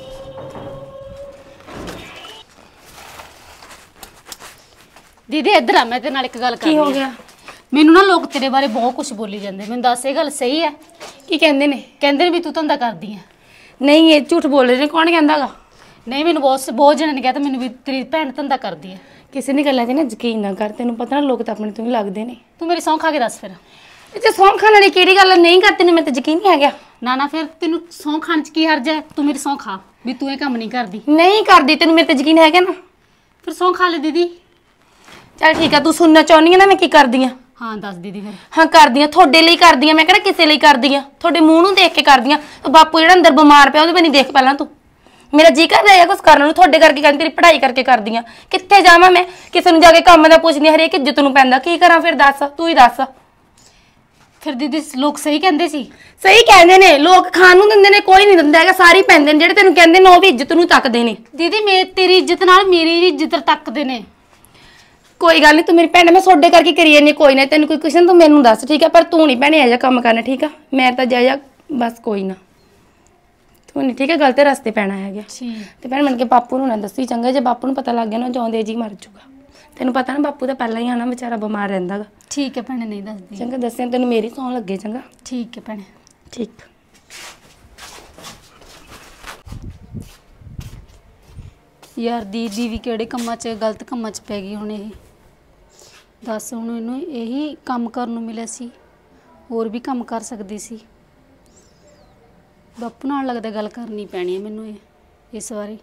ਦੀਦੀ ਇੱਧਰ ਆ, ਮੈਂ ਤੇਰੇ ਨਾਲ ਇੱਕ ਗੱਲ ਕਰਨੀ ਕੀ ਆ। ਹੋ ਗਿਆ? ਮੈਨੂੰ ਨਾ ਲੋਕ ਤੇਰੇ ਬਾਰੇ ਬਹੁਤ ਕੁਝ ਬੋਲੀ ਜਾਂਦੇ, ਮੈਨੂੰ ਦੱਸ ਇਹ ਗੱਲ ਸਹੀ ਹੈ? ਕੀ ਕਹਿੰਦੇ ਨੇ? ਕਹਿੰਦੇ ਨੇ ਵੀ ਤੂੰ ਧੰਦਾ ਕਰਦੀ ਹੈ। ਨਹੀਂ, ਇਹ ਝੂਠ ਬੋਲ ਰਹੇ ਨੇ। ਕੌਣ ਕਹਿੰਦਾਗਾ? ਨਹੀਂ, ਮੈਨੂੰ ਬਹੁਤ ਜਣਾਂ ਨੇ ਕਿਹਾ ਤਾਂ ਮੈਨੂੰ ਵੀ ਤੇਰੀ ਭੈਣ ਧੰਦਾ ਕਰਦੀ ਹੈ। ਕਿਸੇ ਦੀ ਗੱਲਾਂ 'ਤੇ ਨਾ ਯਕੀਨ ਨਾ ਕਰ, ਤੈਨੂੰ ਪਤਾ ਨਾ ਲੋਕ ਤਾਂ ਆਪਣੇ ਤੋਂ ਹੀ ਲੱਗਦੇ ਨੇ। ਤੂੰ ਮੇਰੀ ਸਹੁੰ ਖਾ ਕੇ ਦੱਸ ਫਿਰ। ਇਹ 'ਚ ਸਹੁੰ ਖਾਣ ਵਾਲੀ ਕਿਹੜੀ ਗੱਲ ਨਹੀਂ ਕਰਦੀ ਨੇ, ਮੈਨੂੰ ਤਾਂ ਯਕੀਨ ਨਹੀਂ ਹੈਗਾ। ਨਾ ਫਿਰ ਤੈਨੂੰ ਸਹੁੰ ਖਾਣ 'ਚ ਕੀ ਹਰਜ ਹੈ? ਤੂੰ ਮੇਰੀ ਸਹੁੰ ਖਾ ਵੀ ਤੂੰ ਇਹ ਕੰਮ ਨਹੀਂ ਕਰਦੀ। ਨਹੀਂ ਕਰਦੀ, ਤੈਨੂੰ ਮੇਰੇ ਤੇ ਯਕੀਨ ਹੈਗਾ ਨਾ। ਫਿਰ ਸਹੁੰ ਖਾ ਲੈ ਦੀਦੀ। ਚੱਲ ਠੀਕ ਆ, ਤੂੰ ਸੁਣਨਾ ਚਾਹੁੰਦੀ ਆ ਨਾ ਮੈਂ ਕੀ ਕਰਦੀ ਆ? ਹਾਂ ਦੱਸ ਦੀਦੀ ਫਿਰ। ਹਾਂ ਕਰਦੀ ਆ, ਤੁਹਾਡੇ ਲਈ ਕਰਦੀ ਆ, ਮੈਂ ਕਿਹੜਾ ਕਿਸੇ ਲਈ ਕਰਦੀ ਆ। ਤੁਹਾਡੇ ਮੂੰਹ ਨੂੰ ਦੇਖ ਕੇ ਕਰਦੀ ਆ। ਬਾਪੂ ਜਿਹੜਾ ਅੰਦਰ ਬਿਮਾਰ ਪਿਆ ਉਹਦੇ ਬਣੀ ਦੇਖ ਪਹਿਲਾਂ ਤੂੰ। ਮੇਰਾ ਜੀ ਕਰਦਾ ਹੈ ਕੁਝ ਕਰਨ ਨੂੰ, ਤੁਹਾਡੇ ਕਰਕੇ ਕਰਦੀ, ਤੇਰੀ ਪੜ੍ਹਾਈ ਕਰਕੇ ਕਰਦੀ ਆ। ਕਿੱਥੇ ਜਾਵਾਂ ਮੈਂ? ਕਿਸੇ ਨੂੰ ਜਾ ਕੇ ਕੰਮ ਦਾ ਪੁੱਛਦੀ, ਹਰੇਕ ਇੱਜ਼ਤ ਨੂੰ ਪੈਂਦਾ। ਕੀ ਕਰਾਂ ਫਿਰ? ਦੱਸ, ਤੂੰ ਹੀ ਦੱਸ। ਫਿਰ ਦੀਦੀ ਲੋਕ ਸਹੀ ਕਹਿੰਦੇ ਸੀ? ਸਹੀ ਕਹਿੰਦੇ ਨੇ ਲੋਕ, ਖਾਣ ਨੂੰ ਦਿੰਦੇ ਨੇ, ਕੋਈ ਨਹੀਂ ਦਿੰਦਾ ਹੈਗਾ। ਸਾਰੇ ਪੈਂਦੇ ਨੇ ਜਿਹੜੇ ਤੈਨੂੰ ਕਹਿੰਦੇ ਨੇ, ਉਹ ਵੀ ਇੱਜ਼ਤ ਨੂੰ ਤੱਕਦੇ ਨੇ। ਦੀਦੀ ਤੇਰੀ ਇੱਜ਼ਤ ਨਾਲ ਮੇਰੀ ਵੀ ਇੱਜ਼ਤ ਤੱਕਦੇ ਨੇ। ਕੋਈ ਗੱਲ ਨਹੀਂ, ਤੂੰ ਮੇਰੀ ਭੈਣ, ਮੈਂ ਤੁਹਾਡੇ ਕਰਕੇ ਕਰੀ ਜਾਂਦੀ। ਕੋਈ ਨਾ, ਤੈਨੂੰ ਕੋਈ ਕੁਸ਼ਨ ਤੂੰ ਮੈਨੂੰ ਦੱਸ, ਠੀਕ ਆ? ਪਰ ਤੂੰ ਨਹੀਂ ਭੈਣੇ ਇਹੋ ਜਿਹਾ ਕੰਮ ਕਰਨਾ, ਠੀਕ ਆ? ਮੈਂ ਤਾਂ ਜਾਇਆ ਬਸ, ਕੋਈ ਨਾ, ਤੂੰ ਨਹੀਂ, ਠੀਕ ਹੈ? ਗਲਤ ਰਸਤੇ ਪੈਣਾ ਹੈਗਾ। ਤੇ ਭੈਣ ਮੰਨ ਕੇ ਬਾਪੂ ਨੂੰ ਨਾ ਦੱਸੀ ਚੰਗਾ, ਜੇ ਬਾਪੂ ਨੂੰ ਪਤਾ ਲੱਗ ਗਿਆ ਨਾ, ਜਿਉਂਦੇ ਜੀ ਮਰ ਜੂਗਾ। ਤੈਨੂੰ ਪਤਾ ਨਾ ਬਾਪੂ ਤਾਂ ਪਹਿਲਾਂ ਹੀ ਆਣਾ, ਵਿਚਾਰਾ ਬਿਮਾਰ ਰਹਿੰਦਾ ਗਾ। ਠੀਕ ਹੈ ਭੈਣੇ, ਨਹੀਂ ਦੱਸਦੀ। ਚੰਗਾ, ਦੱਸਿਆ ਤੈਨੂੰ ਮੇਰੀ ਸੌਂ ਲੱਗੇ। ਚੰਗਾ, ਠੀਕ ਹੈ ਭੈਣੇ। ਠੀਕ। ਯਾਰ ਦੀਦੀ ਵੀ ਕਿਹੜੇ ਕੰਮਾਂ 'ਚ, ਗਲਤ ਕੰਮਾਂ 'ਚ ਪੈ ਗਈ ਹੁਣ ਇਹ। ਦੱਸ, ਹੁਣ ਇਹਨੂੰ ਇਹੀ ਕੰਮ ਕਰਨ ਨੂੰ ਮਿਲਿਆ ਸੀ, ਹੋਰ ਵੀ ਕੰਮ ਕਰ ਸਕਦੀ ਸੀ। ਬਾਪੂ ਨਾਲ ਲੱਗਦਾ ਗੱਲ ਕਰਨੀ ਪੈਣੀ ਹੈ ਮੈਨੂੰ ਇਸ ਵਾਰੀ।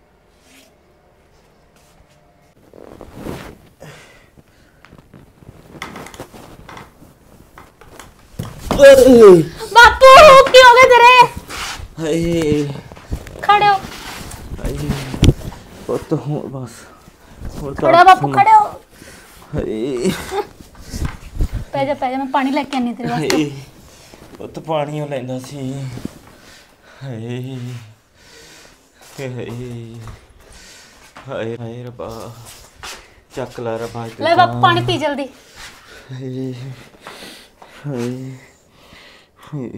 ਬਾਪੂ ਕੀ ਹੋ ਗਿਆ ਤੇਰੇ? ਹਾਏ ਖੜੇ ਹੋ। ਹਾਏ ਪੁੱਤ, ਹੁਣ ਬਸ ਹੋਰ ਖੜਾ ਬਾਪੂ ਸੁਣ। ਖੜੋ ਹਾਏ ਪੈ ਜਾ ਮੈਂ ਪਾਣੀ ਲੈ ਕੇ ਆਨੀ ਤੇਰੇ ਵਾਸਤੇ ਹਾਏ ਪੁੱਤ ਪਾਣੀ ਉਹ ਲੈਂਦਾ ਸੀ। ਹਾਏ ਹਾਏ ਹਾਏ ਹਾਏ ਰੱਬਾ ਚੱਕ ਲਾ ਰੱਬਾ ਲੈ ਬਾਪੂ ਪਾਣੀ ਪੀ ਜਲਦੀ ਹਾਏ ਹਾਏ ਹਾਏ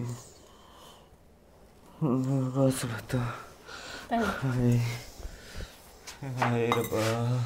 ਬਸ ਬਤਾ ਪੈ ਜਾ। ਹਾਏ ਹਾਏ ਰੱਬਾ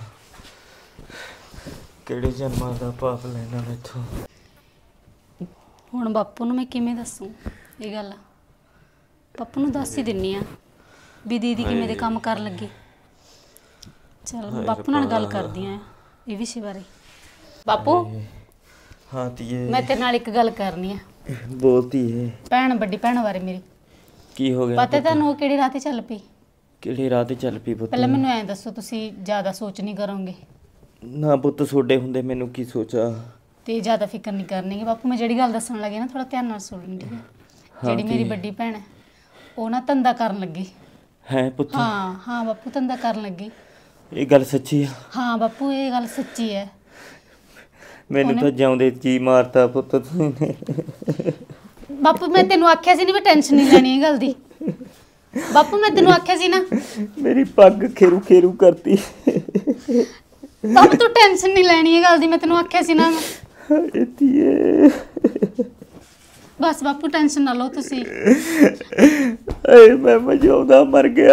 ਕਿਹੜੇ ਜਨਮਾਂ ਦਾ ਪਾਪ ਲੈਣਾ ਮੈਥੋਂ। ਹੁਣ ਬਾਪੂ ਨੂੰ ਮੈਂ ਕਿਵੇਂ ਦੱਸੂ ਇਹ ਗੱਲ ਬਾਪੂ ਨੂੰ ਦੱਸ ਹੀ ਦਿੰਨੀ ਆ ਵੀ ਦੀਦੀ ਕਿਵੇਂ ਦੇ ਕੰਮ ਕਰਨ ਲੱਗੀ। ਚਲ ਬਾਪੂ ਨਾਲ ਗੱਲ ਕਰਦੀ ਆ ਇਹ ਵਿਸ਼ੇ ਬਾਰੇ। ਬਾਪੂ ਹਾਂ ਧੀਏ ਮੈਂ ਤੇਰੇ ਨਾਲ ਇੱਕ ਗੱਲ ਕਰਨੀ ਆ। ਬੋਲਤੀ ਹੈ ਭੈਣ ਵੱਡੀ ਭੈਣ ਬਾਰੇ ਮੇਰੀ। ਕੀ ਹੋ ਗਿਆ ਪਤਾ ਤੁਹਾਨੂੰ ਉਹ ਕਿਹੜੀ ਰਾਹ ਤੇ ਚੱਲ ਪਈ? ਕਿਹੜੀ ਰਾਹ ਤੇ ਚੱਲ ਪਈ ਪੁੱਤ? ਪਹਿਲਾਂ ਮੈਨੂੰ ਐਂ ਦੱਸੋ ਤੁਸੀਂ ਜ਼ਿਆਦਾ ਸੋਚ ਨਹੀਂ ਕਰੋਗੇ ਨਾ ਪੁੱਤ ਛੋਡੇ ਹੁੰਦੇ ਮੈਨੂੰ ਕੀ ਸੋਚਾ ਤੇ ਜ਼ਿਆਦਾ ਫਿਕਰ ਨਹੀਂ ਕਰਨੀ ਬਾਪੂ। ਮੈਂ ਜਿਹੜੀ ਗੱਲ ਦੱਸਣ ਲੱਗੀ ਨਾ ਥੋੜਾ ਧਿਆਨ ਨਾਲ ਸੁਣਨੀ ਠੀਕ ਹੈ। ਜਿਹੜੀ ਮੇਰੀ ਵੱਡੀ ਭੈਣ ਹੈ ਉਹ ਨਾ ਧੰਦਾ ਕਰਨ ਲੱਗੀ। ਹੈ ਪੁੱਤ? ਹਾਂ ਬਾਪੂ ਧੰਦਾ ਕਰਨ ਲੱਗੀ। ਇਹ ਗੱਲ ਸੱਚੀ ਆ? ਹਾਂ ਬਾਪੂ ਇਹ ਗੱਲ ਸੱਚੀ ਹੈ। ਮੈਨੂੰ ਤਾਂ ਜਿਉਂਦੇ ਜੀ ਮਾਰਤਾ ਪੁੱਤ ਤੂੰ। ਬਾਪੂ ਮੈਂ ਤੈਨੂੰ ਆਖਿਆ ਸੀ ਨਹੀਂ ਵੀ ਟੈਨਸ਼ਨ ਨਹੀਂ ਲੈਣੀ ਇਹ ਗੱਲ ਦੀ। ਬਾਪੂ ਮੈਂ ਤੈਨੂੰ ਆਖਿਆ ਸੀ ਨਾ ਮੇਰੀ ਪੱਗ ਖੇਰੂ ਖੇਰੂ ਕਰਤੀ। ਬਾਪੂ ਤੂੰ ਟੈਨਸ਼ਨ ਨਹੀਂ ਲੈਣੀ ਇਹ ਗੱਲ ਦੀ। ਮੈਂ ਤੈਨੂੰ ਆਖਿਆ ਸੀ ਨਾ ਹਾਏ ਧੀਏ ਬਸ ਬਾਪੂ ਟੈਨਸ਼ਨ ਨਾ ਲਓ ਤੁਸੀਂ। ਹਾਏ ਮੈਂ ਮਜਾਉਂਦਾ ਮਰ ਗਿਆ।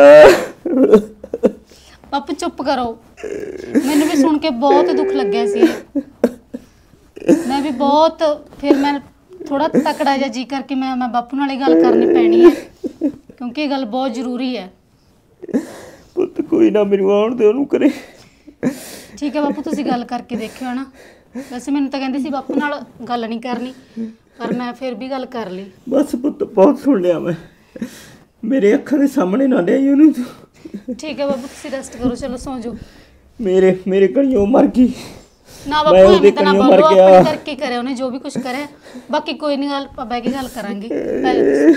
ਬਾਪੂ ਚੁੱਪ ਕਰੋ। ਮੈਨੂੰ ਵੀ ਸੁਣ ਕੇ ਬਹੁਤ ਦੁੱਖ ਲੱਗਿਆ ਸੀ। ਮੈਂ ਵੀ ਬਹੁਤ ਫਿਰ ਮੈਂ ਥੋੜਾ ਤਕੜਾ ਜਿਹਾ ਜੀ ਕਰਕੇ ਮੈਂ ਬਾਪੂ ਨਾਲ ਇਹ ਗੱਲ ਕਰਨੀ ਪੈਣੀ ਹੈ ਕਿਉਂਕਿ ਇਹ ਗੱਲ ਬਹੁਤ ਜ਼ਰੂਰੀ ਹੈ। ਪੁੱਤ ਕੋਈ ਨਾ ਮੈਨੂੰ ਆਉਣ ਦੇ ਉਹਨੂੰ ਕਰੇ। ਠੀਕ ਹੈ ਬਾਪੂ ਤੁਸੀਂ ਗੱਲ ਕਰਕੇ ਦੇਖਿਓ ਨਾ। ਵੈਸੇ ਮੈਨੂੰ ਤਾਂ ਕਹਿੰਦੇ ਸੀ ਬਾਪੂ ਨਾਲ ਗੱਲ ਨਹੀਂ ਕਰਨੀ ਪਰ ਮੈਂ ਫਿਰ ਵੀ ਗੱਲ ਕਰ ਲਈ। ਬਸ ਪੁੱਤ ਬਹੁਤ ਸੁਣ ਲਿਆ ਮੈਂ। ਮੇਰੇ ਅੱਖਾਂ ਦੇ ਸਾਹਮਣੇ ਨਾ ਲਿਆਈ ਉਹਨੂੰ ਤੂੰ। ਠੀਕ ਹੈ ਬਾਪੂ ਤੁਸੀਂ ਰੈਸਟ ਕਰੋ ਚਲੋ ਸੌਂ ਜਾਓ। ਮੇਰੇ ਕਣੀਓ ਮਰ ਗਈ। ਨਾ ਮੈਂ ਬਾਪੂ ਉਹਦੇ ਐਵੇਂ ਤਾਂ ਨਾ ਕਣੀਓ ਬੋਲੋ ਮਰ ਗਿਆ। ਆਪਣੇ ਕਰਕੇ ਕਰਿਆ ਉਹਨੇ ਜੋ ਵੀ ਕੁਝ ਕਰਿਆ। ਬਾਕੀ ਕੋਈ ਨਹੀਂ ਗੱਲ ਆਪਾਂ ਬਹਿ ਕੇ ਗੱਲ ਕਰਾਂਗੇ। ਪਹਿਲੇ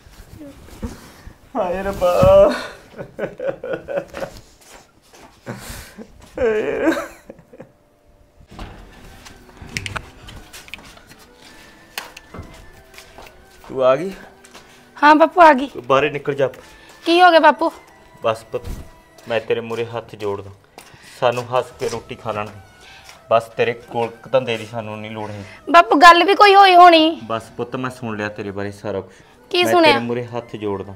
ਹਾਏ ਰੱਬਾ ਤੂੰ ਆ ਗਈ? ਹਾਂ ਬਾਪੂ ਆ ਗਈ। ਬਾਹਰ ਨਿਕਲ ਜਾ। ਕੀ ਹੋ ਗਿਆ ਬਾਪੂ? ਬਸ ਪੁੱਤ ਮੈਂ ਤੇਰੇ ਮੂਹਰੇ ਹੱਥ ਜੋੜਦਾ। ਸਾਨੂੰ ਹੱਸ ਕੇ ਰੋਟੀ ਖਾ ਲੈਣ ਦੇ। ਬਸ ਤੇਰੇ ਕੋਲ ਧੰਦੇ ਦੀ ਸਾਨੂੰ ਨਹੀਂ ਲੋੜ ਹੈ। ਬਾਪੂ ਗੱਲ ਵੀ ਕੋਈ ਹੋਈ ਹੋਣੀ। ਬਸ ਪੁੱਤ ਮੈਂ ਸੁਣ ਲਿਆ ਤੇਰੇ ਬਾਰੇ ਸਾਰਾ ਕੁਝ। ਕੀ ਮੈਂ ਸੁਣਿਆ? ਤੇਰੇ ਮੂਹਰੇ ਹੱਥ ਜੋੜਦਾ।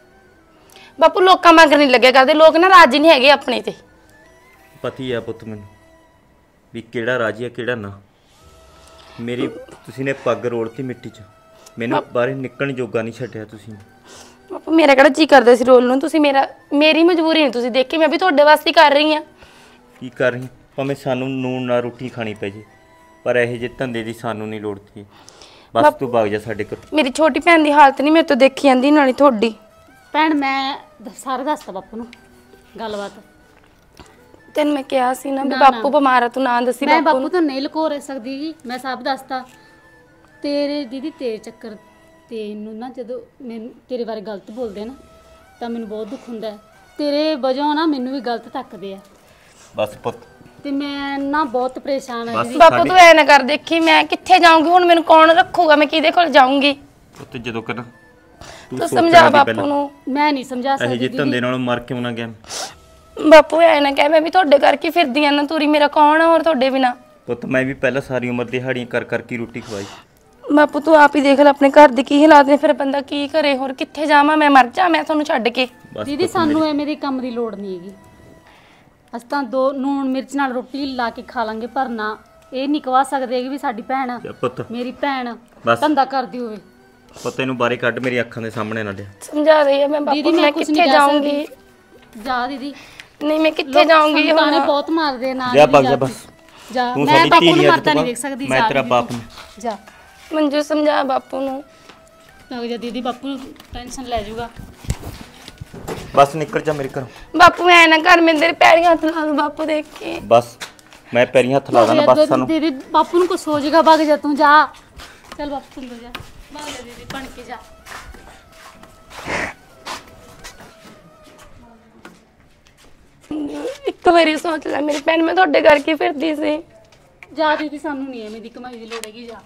ਬਾਪੂ ਲੋਕਾਂ ਮਗਰ ਨਹੀਂ ਲੱਗਿਆ ਕਰਦੇ। ਲੋਕ ਨਾ ਰਾਜੀ ਨਹੀਂ ਹੈਗੇ ਆਪਣੇ ਤੇ। ਪਤੀ ਆ ਪੁੱਤ ਮੈਨੂੰ ਵੀ ਕਿਹੜਾ ਰਾਜੀ ਆ ਕਿਹੜਾ ਨਾ। ਮੇਰੀ ਤੁਸੀਂ ਨੇ ਪੱਗ ਰੋਲਤੀ ਮਿੱਟੀ 'ਚ। ਮੈਨੂੰ ਬਾਹਰ ਨਿਕਲਣ ਜੋਗਾ ਨਹੀਂ ਛੱਡਿਆ ਤੁਸੀਂ। ਬਾਪੂ ਮੇਰਾ ਕਿਹੜਾ ਜੀ ਕਰਦਾ ਸੀ ਰੋਲ ਨੂੰ। ਤੁਸੀਂ ਮੇਰੀ ਮਜਬੂਰੀ ਨਹੀਂ ਤੁਸੀਂ ਦੇਖੀ। ਮੈਂ ਵੀ ਤੁਹਾਡੇ ਵਾਸਤੇ ਹੀ ਕਰ ਰਹੀ ਹਾਂ। ਕੀ ਕਰ ਰਹੀ? ਭਾਵੇਂ ਸਾਨੂੰ ਨੂਨ ਨਾਲ ਰੋਟੀ ਖਾਣੀ ਪੈ ਜੇ ਪਰ ਇਹੋ ਜਿਹੇ ਧੰਦੇ ਦੀ ਸਾਨੂੰ ਨਹੀਂ ਲੋੜ ਸੀ। ਬਸ ਤੂੰ ਵਗ ਜਾ ਸਾਡੇ ਕੋਲ। ਮੇਰੀ ਛੋਟੀ ਭੈਣ ਦੀ ਹਾਲਤ ਨਹੀਂ ਮੇਰੇ ਤੋਂ ਦੇਖੀ ਜਾਂਦੀ ਨਾਲੇ ਤੁਹਾਡੀ। ਭੈਣ ਮੈਂ ਸਾਰਾ ਦੱਸਤਾ ਬਾਪੂ ਨੂੰ ਗੱਲਬਾਤ। ਤੈਨੂੰ ਮੈਂ ਕਿਹਾ ਸੀ ਨਾ ਵੀ ਨਾ, ਬਾਪੂ ਨਾ। ਬਿਮਾਰ ਆ ਤੂੰ ਨਾ ਦੱਸੀ ਮੈਂ ਬਾਪੂ ਬਾਪੂ ਨੂੰ। ਤੋਂ ਨਹੀਂ ਲੁਕੋ ਰਹਿ ਸਕਦੀ ਜੀ। ਮੈਂ ਸਭ ਦੱਸਤਾ। ਤੇਰੇ ਦੀਦੀ ਤੇਰੇ ਚੱਕਰ ਤੈਨੂੰ ਨਾ ਜਦੋਂ ਮੈਨੂੰ ਤੇਰੇ ਬਾਰੇ ਗਲਤ ਬੋਲਦੇ ਆ ਨਾ ਤਾਂ ਮੈਨੂੰ ਬਹੁਤ ਦੁੱਖ ਹੁੰਦਾ ਹੈ। ਤੇਰੇ ਵਜੋਂ ਨਾ ਮੈਨੂੰ ਵੀ ਗਲਤ ਤੱਕਦੇ ਆ ਬਸ ਪੁੱਤ ਤੇ ਮੈਂ ਨਾ ਬਹੁਤ ਪਰੇਸ਼ਾਨ ਆ ਬਸ। ਦੀਦੀ। ਬਾਪੂ ਤੂੰ ਐ ਨਾ ਕਰ। ਦੇਖੀ ਮੈਂ ਕਿੱਥੇ ਜਾਊਂਗੀ ਹੁਣ? ਮੈਨੂੰ ਕੌਣ ਰੱਖੂਗਾ? ਮੈਂ ਕਿਹਦੇ ਕੋਲ ਜਾਊਂਗੀ? ਪੁੱਤ ਜਦੋਂ ਕਰ ਤੂੰ ਸਮਝਾ ਬਾਪੂ ਨੂੰ। ਮੈਂ ਨਹੀਂ ਸਮਝਾ ਇਹੋ ਸਕਦੀ ਜਿਹੇ ਧੰਦੇ ਦੀਦੀ। ਨਾਲੋਂ ਮਰ ਕਿਉਂ ਨਾ ਗਿਆ। ਬਾਪੂ ਐ ਨਾ ਕਹਿ। ਮੈਂ ਵੀ ਤੁਹਾਡੇ ਕਰਕੇ ਫਿਰਦੀ ਆ ਨਾ ਤੁਰੀ। ਮੇਰਾ ਕੌਣ ਆ ਹੋਰ ਤੁਹਾਡੇ ਬਿਨਾ? ਪੁੱਤ ਮੈਂ ਵੀ ਪਹਿਲਾਂ ਸਾਰੀ ਉਮਰ ਦਿਹਾੜੀਆਂ ਕਰ ਕਰਕੇ ਰੋਟੀ ਖਵਾਈ। ਬਾਪੂ ਤੂੰ ਆਪ ਹੀ ਦੇਖ ਲੈ ਆਪਣੇ ਘਰ ਦੇ ਕੀ ਹਾਲਾਤ ਨੇ। ਫਿਰ ਬੰਦਾ ਕੀ ਕਰੇ? ਹੋਰ ਕਿੱਥੇ ਜਾਵਾਂ? ਮੈਂ ਮਰ ਜਾ ਮੈਂ ਤੁਹਾਨੂੰ ਛੱਡ ਕੇ। ਬਸ ਦੀਦੀ ਪੁੱਤ ਸਾਨੂੰ ਐਵੇਂ ਦੇ ਕੰਮ ਦੀ ਲੋੜ ਨਹੀਂ ਹੈਗੀ। ਅਸੀਂ ਤਾਂ ਦੋ ਨੂਣ ਮਿਰਚ ਨਾਲ ਰੋਟੀ ਲਾ ਕੇ ਖਾ ਲਾਂਗੇ ਪਰ ਨਾ ਇਹ ਨਹੀਂ ਕਵਾ ਸਕਦੇ ਕਿ ਵੀ ਸਾਡੀ ਭੈਣ ਜਾ ਪੁੱਤ ਮੇਰੀ ਭੈਣ ਬਸ। ਧੰਦਾ ਕਰਦੀ ਹੋਵੇ। ਪੁੱਤ ਇਹਨੂੰ ਬਾਰੇ ਕੱਢ ਮੇਰੀ ਅੱਖਾਂ ਦੇ ਸਾਹਮਣੇ ਨਾ ਲਿਆ। ਸਮਝਾ ਰਹੀ ਆ ਮੈਂ ਬਾਪੂ ਦੀਦੀ ਨੂੰ। ਮੈਂ ਮੈਂ ਕੁਝ ਕਿੱਥੇ ਨਹੀਂ ਜਾਊਂਗੀ? ਜਾਊਂਗੀ। ਜਾ ਦੀਦੀ। ਨਹੀਂ ਮੈਂ ਕਿੱਥੇ ਜਾਊਂਗੀ ਹੁਣ ਹੁਣ? ਬਹੁਤ ਮਾਰਦੇ ਨਾ ਜਾ ਦੀਦੀ, ਭੱਗ ਜਾ ਤੂੰ। ਬਸ। ਜਾ ਤੂੰ ਮੈਂ ਸਾਡੀ ਬਾਪੂ ਧੀ ਨੂੰ ਨਹੀਂ ਅੱਜ ਮਰਦਾ ਤੋਂ ਨਹੀਂ ਬਾਅਦ। ਦੇਖ ਸਕਦੀ। ਮੈਂ ਜਾ ਤੇਰਾ ਦੀਦੀ ਬਾਪ ਤੂੰ। ਨਹੀਂ। ਜਾ ਮੰਜੂ ਸਮਝਾ ਬਾਪੂ ਨੂੰ। ਲੱਗ ਜਾ ਦੀਦੀ ਬਾਪੂ ਟੈਨਸ਼ਨ ਲੈ ਜਾਊਗਾ। ਬਸ ਨਿਕਲ ਜਾ ਮੇਰੇ ਘਰੋਂ। ਬਾਪੂ ਐ ਨਾ ਕਰ। ਮੈਂ ਤੇਰੇ ਪੈਰੀਂ ਹੱਥ ਲਾ ਦੂੰ ਬਾਪੂ ਦੇਖ ਕੇ। ਬਸ ਮੈਂ ਪੈਰੀਂ ਹੱਥ ਲਾ ਦਾਂ ਬਸ ਸਾਨੂੰ। ਦੀਦੀ ਬਾਪੂ ਨੂੰ ਕੁਛ ਹੋ ਜਾਏਗਾ। ਭੱਗ ਜਾ ਤੂੰ। ਜਾ ਚੱਲ ਬਾਪੂ ਅੰਦਰ ਜਾ। ਭੱਗ ਜਾ ਦੀਦੀ ਬਣ ਕੇ ਜਾ। ਇੱਕ ਇੱਕ ਵਾਰੀ ਸੋਚ ਲੈ ਮੇਰੀ ਭੈਣ, ਮੈਂ ਤੁਹਾਡੇ ਕਰਕੇ ਫਿਰਦੀ ਸੀ। ਜਾ ਦੀਦੀ, ਸਾਨੂੰ ਨਹੀਂ ਐਵੇਂ ਦੀ ਕਮਾਈ ਦੀ ਲੋੜ ਹੈਗੀ, ਜਾ।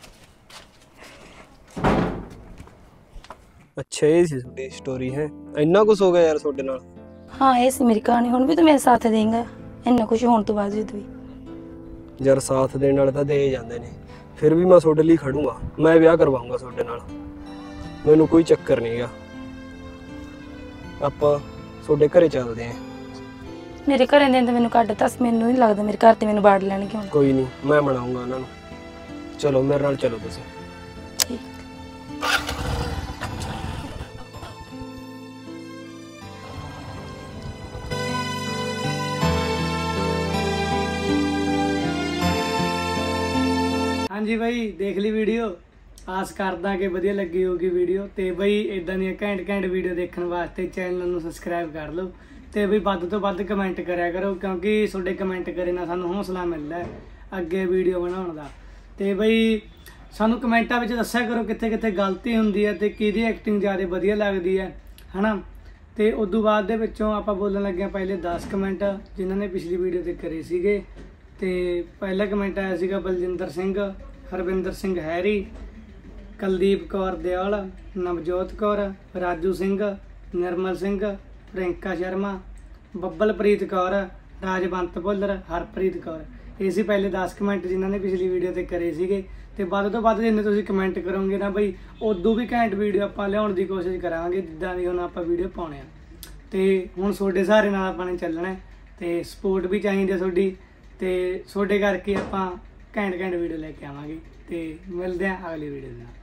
ਅੱਛਾ ਇਹ ਸੀ ਤੁਹਾਡੀ ਸਟੋਰੀ ਹੈ, ਇੰਨਾ ਕੁਝ ਹੋ ਗਿਆ ਯਾਰ ਤੁਹਾਡੇ ਨਾਲ। ਹਾਂ ਇਹ ਸੀ ਮੇਰੀ ਕਹਾਣੀ। ਹੁਣ ਵੀ ਤੂੰ ਮੇਰੇ ਸਾਥ ਦੇਂਗਾ ਇੰਨਾ ਕੁਝ ਹੋਣ ਤੋਂ ਬਾਵਜੂਦ ਵੀ? ਯਾਰ ਸਾਥ ਦੇਣ ਵਾਲੇ ਤਾਂ ਦੇ ਜਾਂਦੇ ਨੇ, ਫਿਰ ਵੀ ਮੈਂ ਤੁਹਾਡੇ ਲਈ ਖੜੂੰਗਾ। ਮੈਂ ਵਿਆਹ ਕਰਵਾਉਂਗਾ ਤੁਹਾਡੇ ਨਾਲ, ਮੈਨੂੰ ਕੋਈ ਚੱਕਰ ਨਹੀਂਗਾ। ਆਪਾਂ ਤੁਹਾਡੇ ਘਰੇ ਚੱਲਦੇ ਆਂ। ਮੇਰੇ ਘਰੇ ਦੇ ਤਾਂ ਮੈਨੂੰ ਕੱਢ ਤਾ, ਮੈਨੂੰ ਨਹੀਂ ਲੱਗਦਾ ਮੇਰੇ ਘਰ ਤੇ ਮੈਨੂੰ ਬਾੜ ਲੈਣਗੇ ਹੁਣ। ਕੋਈ ਨਹੀਂ, ਮੈਂ ਮਨਾਉਂਗਾ ਉਹਨਾਂ ਨੂੰ। ਚਲੋ ਮੇਰੇ ਨਾਲ ਚਲੋ ਤੁਸੀਂ। ਠੀਕ। ਹਾਂਜੀ ਬਾਈ, ਦੇਖ ਲਈ ਵੀਡੀਓ। ਆਸ ਕਰਦਾ ਕਿ ਵਧੀਆ ਲੱਗੀ ਹੋਊਗੀ ਵੀਡੀਓ। ਤੇ ਬਈ ਇਦਾਂ ਦੀਆਂ ਘੈਂਟ ਵੀਡੀਓ ਦੇਖਣ ਵਾਸਤੇ ਚੈਨਲ ਨੂੰ ਸਬਸਕ੍ਰਾਈਬ ਕਰ ਲਓ ਤੇ ਬਈ ਵੱਧ ਤੋਂ ਵੱਧ ਕਮੈਂਟ ਕਰਿਆ ਕਰੋ, ਕਿਉਂਕਿ ਤੁਹਾਡੇ ਕਮੈਂਟ ਕਰੇ ਨਾਲ ਸਾਨੂੰ ਹੌਸਲਾ ਮਿਲਦਾ ਹੈ ਅੱਗੇ ਵੀਡੀਓ ਬਣਾਉਣ ਦਾ। ਤੇ ਬਈ ਸਾਨੂੰ ਕਮੈਂਟਾਂ ਵਿੱਚ ਦੱਸਿਆ ਕਰੋ ਕਿੱਥੇ ਕਿੱਥੇ ਗਲਤੀ ਹੁੰਦੀ ਹੈ ਤੇ ਕਿਹਦੀ ਐਕਟਿੰਗ ਜ਼ਿਆਦਾ ਵਧੀਆ ਲੱਗਦੀ ਹੈ, ਹਨਾ। ਤੇ ਉਦੋਂ ਬਾਅਦ ਦੇ ਵਿੱਚੋਂ ਆਪਾਂ ਬੋਲਣ ਲੱਗੇ ਪਹਿਲੇ 10 ਕਮੈਂਟ ਜਿਨ੍ਹਾਂ ਨੇ ਪਿਛਲੀ ਵੀਡੀਓ ਤੇ ਕਰੇ ਸੀਗੇ। ਤੇ ਪਹਿਲਾ ਕਮੈਂਟ ਆਇਆ ਸੀਗਾ ਬਲਜਿੰਦਰ ਸਿੰਘ, ਹਰਵਿੰਦਰ ਸਿੰਘ ਹੈਰੀ, ਕੁਲਦੀਪ ਕੌਰ ਦਿਆਲ, ਨਵਜੋਤ ਕੌਰ, ਰਾਜੂ ਸਿੰਘ, ਨਿਰਮਲ ਸਿੰਘ, ਪ੍ਰਿੰਕਾ ਸ਼ਰਮਾ, ਬੱਬਲਪ੍ਰੀਤ ਕੌਰ, ਰਾਜਵੰਤ ਭੁੱਲਰ, ਹਰਪ੍ਰੀਤ ਕੌਰ। ਇਹ ਸੀ ਪਹਿਲੇ 10 ਕਮੈਂਟ ਜਿਨ੍ਹਾਂ ਨੇ ਪਿਛਲੀ ਵੀਡੀਓ ਤੇ ਕਰੇ ਸੀਗੇ। ਤੇ ਵੱਧ ਤੋਂ ਵੱਧ ਜਿੰਨੇ ਤੁਸੀਂ ਕਮੈਂਟ ਕਰੋਗੇ ਨਾ ਬਈ, ਉਦੋਂ ਵੀ ਘੈਂਟ ਵੀਡੀਓ ਆਪਾਂ ਲਿਆਉਣ ਦੀ ਕੋਸ਼ਿਸ਼ ਕਰਾਂਗੇ ਜਿੱਦਾਂ ਦੀ ਹੁਣ ਆਪਾਂ ਵੀਡੀਓ ਪਾਉਣੇ ਆ। ਤੇ ਹੁਣ ਤੁਹਾਡੇ ਸਹਾਰੇ ਨਾਲ ਆਪਾਂ ਨੇ ਚੱਲਣਾ ਤੇ ਸਪੋਰਟ ਵੀ ਚਾਹੀਦੀ ਤੁਹਾਡੀ, ਤੇ ਤੁਹਾਡੇ ਕਰਕੇ ਆਪਾਂ ਘੈਂਟ ਵੀਡੀਓ ਲੈ ਕੇ ਆਵਾਂਗੇ। ਤੇ ਮਿਲਦੇ ਹਾਂ ਅਗਲੀ ਵੀਡੀਓ ਦੇ ਨਾਲ।